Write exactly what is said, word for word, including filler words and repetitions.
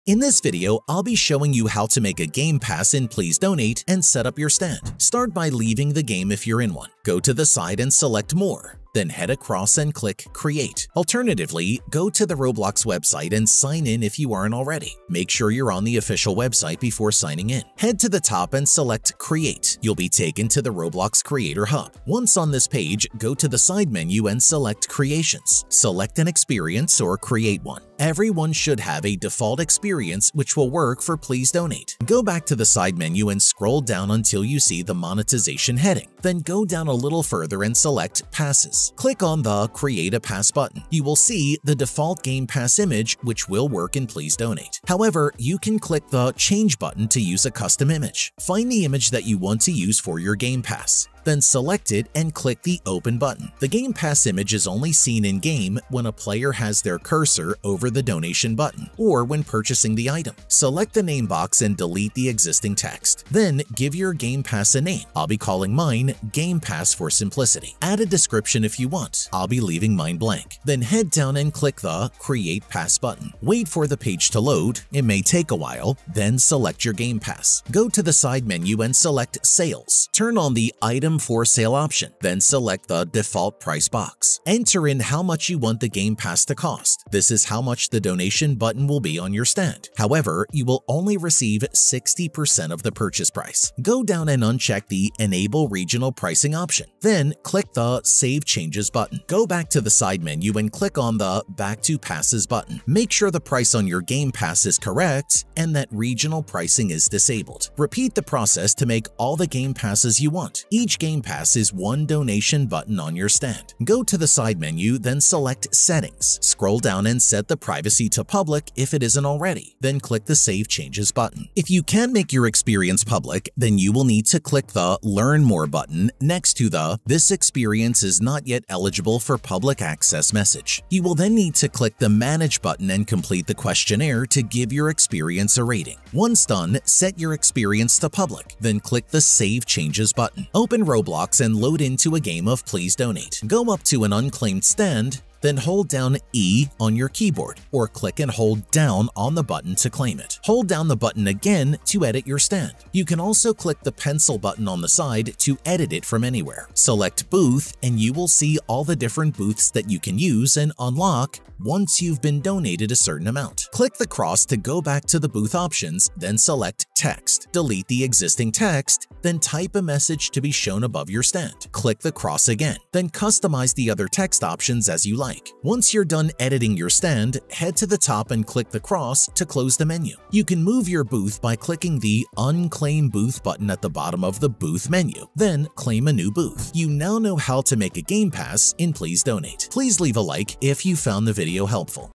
In this video, I'll be showing you how to make a Game Pass in Please Donate and set up your stand. Start by leaving the game if you're in one. Go to the side and select More. Then head across and click Create. Alternatively, go to the Roblox website and sign in if you aren't already. Make sure you're on the official website before signing in. Head to the top and select Create. You'll be taken to the Roblox Creator Hub. Once on this page, go to the side menu and select Creations. Select an experience or create one. Everyone should have a default experience which will work for Please Donate. Go back to the side menu and scroll down until you see the monetization heading. Then go down a little further and select Passes. Click on the Create a Pass button. You will see the default Game Pass image which will work in Please Donate. However, you can click the Change button to use a custom image. Find the image that you want to use for your Game Pass. Then select it and click the Open button. The Game Pass image is only seen in-game when a player has their cursor over the donation button or when purchasing the item. Select the name box and delete the existing text. Then give your Game Pass a name. I'll be calling mine Game Pass for simplicity. Add a description if you want. I'll be leaving mine blank. Then head down and click the Create Pass button. Wait for the page to load. It may take a while. Then select your Game Pass. Go to the side menu and select Sales. Turn on the Item for Sale option, then select the default price box. Enter in how much you want the Game Pass to cost. This is how much the donation button will be on your stand. However, you will only receive sixty percent of the purchase price. Go down and uncheck the Enable Regional Pricing option. Then click the Save Changes button. Go back to the side menu and click on the Back to Passes button. Make sure the price on your Game Pass is correct and that regional pricing is disabled. Repeat the process to make all the Game Passes you want. Each Game Pass is one donation button on your stand. Go to the side menu, then select Settings. Scroll down and set the privacy to public if it isn't already. Then click the Save Changes button. If you can make your experience public, then you will need to click the Learn More button next to the This experience is not yet eligible for public access message. You will then need to click the Manage button and complete the questionnaire to give your experience a rating. Once done, set your experience to public. Then click the Save Changes button. Open Roblox and load into a game of Please Donate. Go up to an unclaimed stand, then hold down E on your keyboard, or click and hold down on the button to claim it. Hold down the button again to edit your stand. You can also click the pencil button on the side to edit it from anywhere. Select Booth and you will see all the different booths that you can use and unlock once you've been donated a certain amount. Click the cross to go back to the booth options, then select Text. Delete the existing text, then type a message to be shown above your stand. Click the cross again, then customize the other text options as you like. Once you're done editing your stand, head to the top and click the cross to close the menu. You can move your booth by clicking the Unclaim Booth button at the bottom of the booth menu, then claim a new booth. You now know how to make a Game Pass in Please Donate. Please leave a like if you found the video helpful.